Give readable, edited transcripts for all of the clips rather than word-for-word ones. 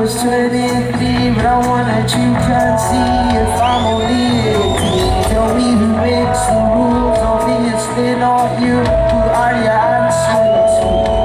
was 23, but I want that you can see if I'm only 18. Tell me who makes the rules, on me it's been on you. Who are you answering to?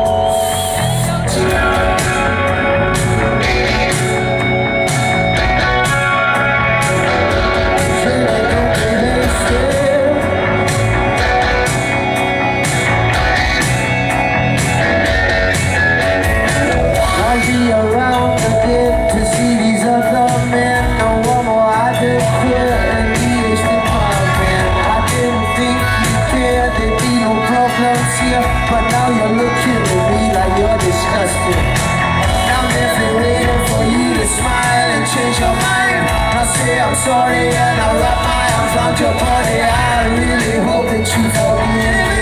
But now you're looking at me like you're disgusting. Now I'm definitely waiting for you to smile and change your mind. I'll say I'm sorry and I'll wrap my arms around your body. I really hope that you forgive me.